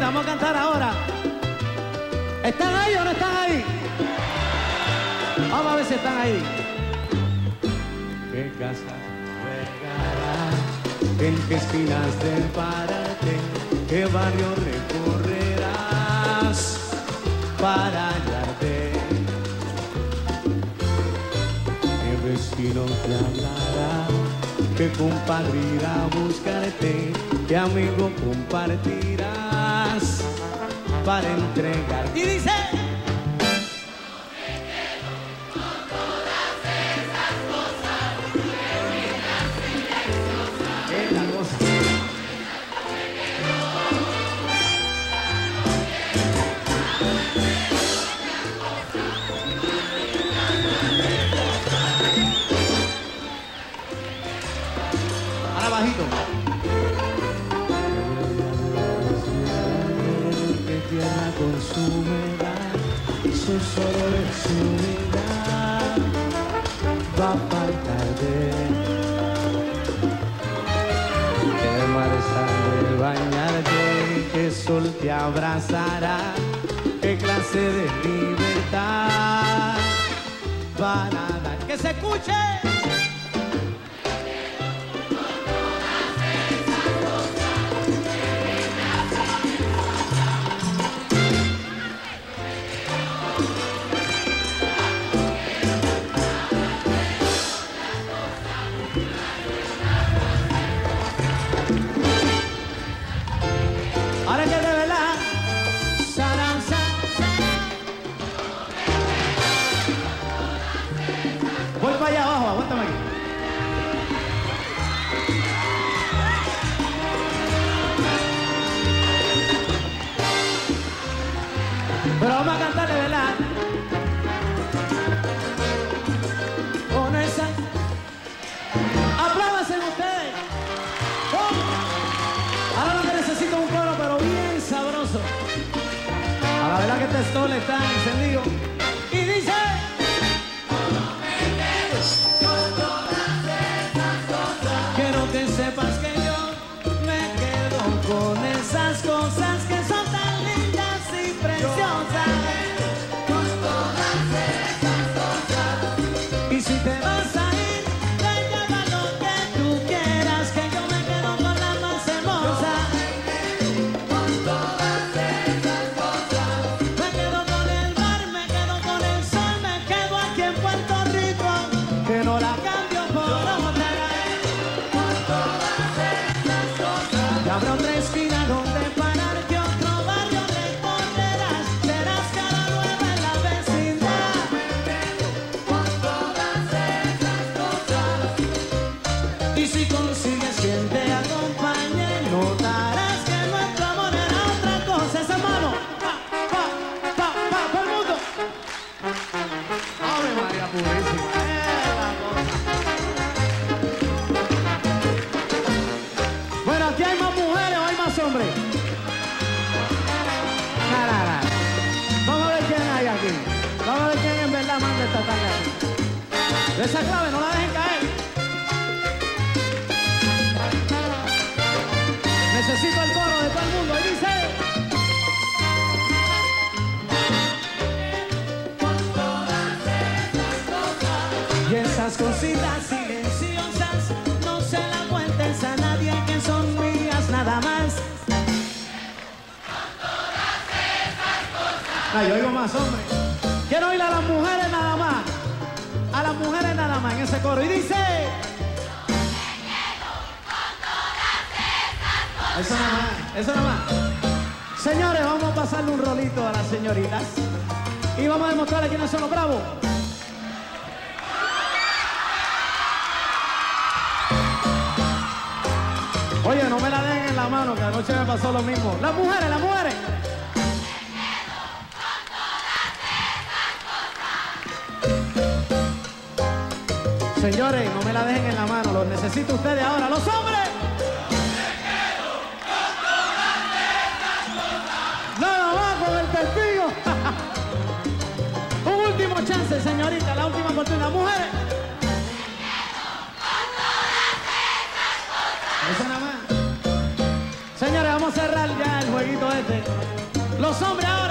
señorita, vamos a cantar ahora. ¿Están ahí o no están ahí? Vamos a ver si están ahí. ¿Qué casa regarás? ¿En qué esquinas del pararte? ¿Qué barrio recorrerás para hallarte? ¿Qué vecino te hablará? ¿Qué compadre irá a buscarte? ¿Qué amigo compartirás para entregar? Y dice... Bajito. Que tierra con su humedad, su solo de su humedad va a faltar de que mar de bañarte, que sol te abrazará, qué clase de libertad van a dar. Que se escuche. Ahora que de verdad, voy para allá abajo, aguántame aquí. Pero vamos a cantar de verdad. Con esa. Apláudanse ustedes. Oh. Ahora lo que necesito es un coro, pero bien sabroso. A la verdad que este sol está encendido. Y dice... Quiero que sepas que yo me quedo con esas cosas que son tan lindas y preciosas. Con todas esas cosas. Y si te vas a ir, te llama lo que tú quieras, que yo me quedo con la más hermosa. Con todas esas cosas. Me quedo con el mar, me quedo con el sol, me quedo aquí en Puerto Rico, que no la cambio por otra. Y habrá otra esquina donde parar, que otro barrio recorrerás, serás cara nueva en la vecindad. Con todas esas cosas. Y si consigues quien te acompañe, notarás que nuestro amor era otra cosa. Esa mano, todo el mundo. Ave María Purísima. Bueno, aquí hay más mujeres o hay más hombres. Vamos a ver quién hay aquí. Vamos a ver quién en verdad manda esta tanga aquí. Esa clave no la dejen caer. Necesito el coro de todo el mundo. Y dice... Con todas esas cosas. Y esas cositas silenciosas, no se la cuentes a nadie, que son mías nada más. Con todas esas cosas. Ay, yo oigo más, hombre. Quiero oír a las mujeres nada más. A las mujeres nada más en ese coro. Y dice... Yo me quedo con todas esas cosas. Eso nada más, eso nada más. Señores, vamos a pasarle un rolito a las señoritas. Y vamos a demostrarle quiénes son los bravos. Oye, no me la den en la mano, que anoche me pasó lo mismo. Las mujeres, las mujeres. Señores, no me la dejen en la mano, los necesito ustedes ahora, los hombres. Nada más con el testigo. Un último chance, señorita, la última oportunidad. Mujeres. Eso nada más. Señores, vamos a cerrar ya el juego. corito este. Los hombres ahora.